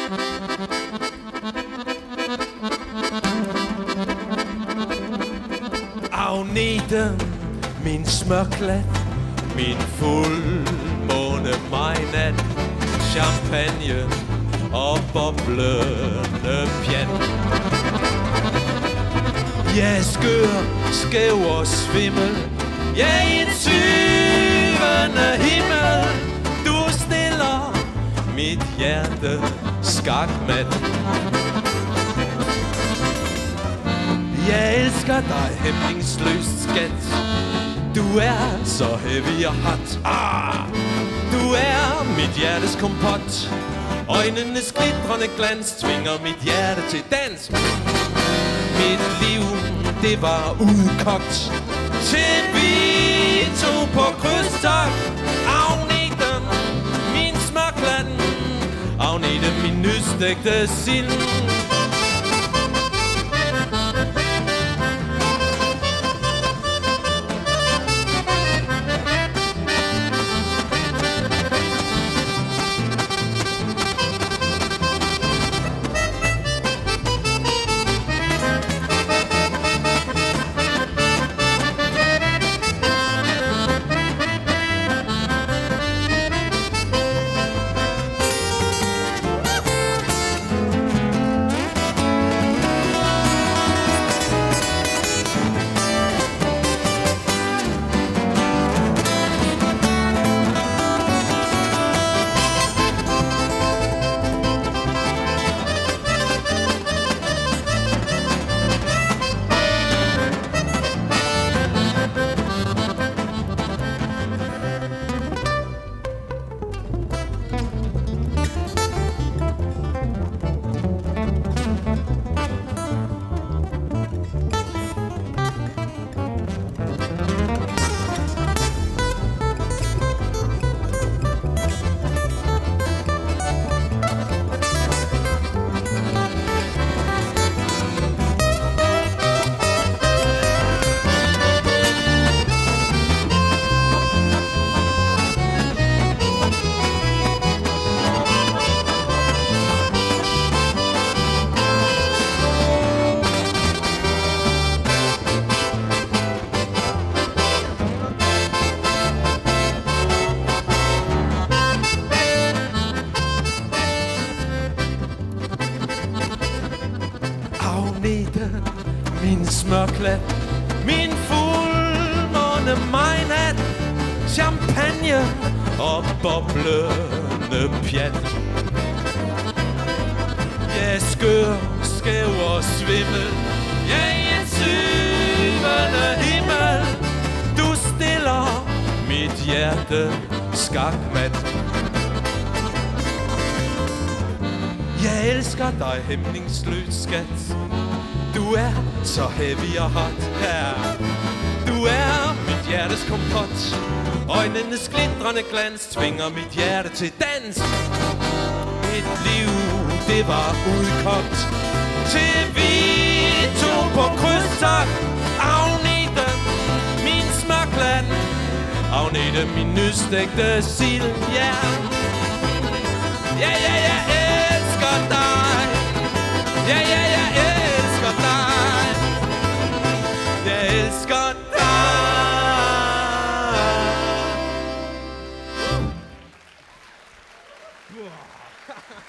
Agnete, min smørklat, min fuldmåne majnat, champagne og boblende pjat. Jeg er skør, skæv og svimmel, jeg er i en syvende himmel. Du stiller mit hjerte skakmat. Jeg elsker dig hæmningsløst, skat. Du er så heavy og hot. Du er mit hjertes kompot. Øjnenes glitrende glans tvinger mit hjerte til dans. Mit liv, det var udkogt, til vi tog på krydstogt. Agnete, min smørklat, Agnete, min nystegte sild. Agnete, min smørklat, min fuldmåne majnat, champagne og boblende pjat. Jeg er skør, skæv og svimmel, jeg er i en syvende himmel. Du stiller mit hjerte skakmat. Jeg elsker dig hæmningsløst, skat. Du er så heavy og hot, ja. Du er mit hjertes kompot. Øjnenes glitrende glans tvinger mit hjerte til dans. Mit liv, det var udkogt, til vi tog på krydstogt. Agnete, min smørklat, Agnete, min nystegte sild, ja. Ja, ja, jeg elsker dig. Ja, ja, jeg elsker dig. Jeg elsker dig.